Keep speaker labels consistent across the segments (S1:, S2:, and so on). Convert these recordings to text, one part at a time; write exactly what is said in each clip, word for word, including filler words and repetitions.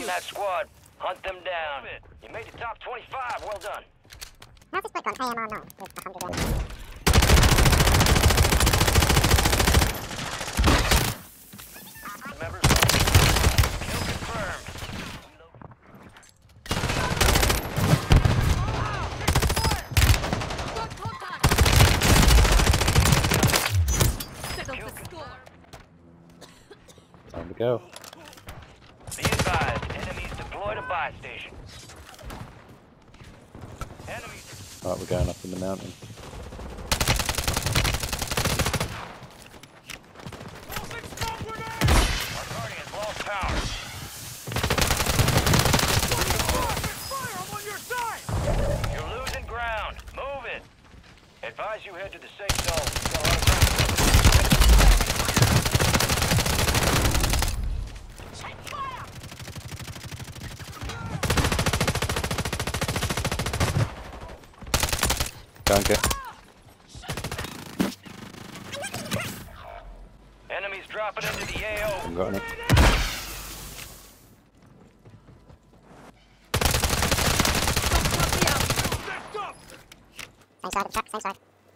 S1: from that squad. Hunt them down. You made the top twenty-five. Well done.
S2: How's this split gone? A M R no. It's one hundred grand.
S1: Members, kill confirmed.
S3: Settle the score.
S4: Time to go.
S1: Be advised, enemies deployed a buy station. Enemies.
S4: Right, we're going up in the mountain.
S1: Our Guardians lost power. Fire! I'm on your side! You're losing ground. Move it. Advise you head to the safe zone. Check fire!
S4: Danke.
S1: Enemies dropping into the A O.
S4: I've got enough.
S2: Same side of the truck, same side.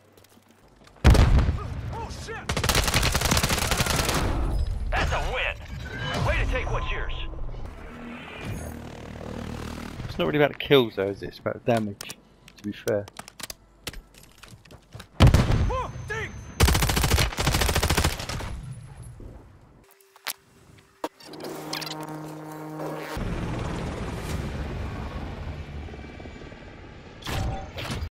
S1: Oh shit! That's a win. Way to take what's yours.
S4: It's not really about the kills though, is it? It's about damage, to be fair.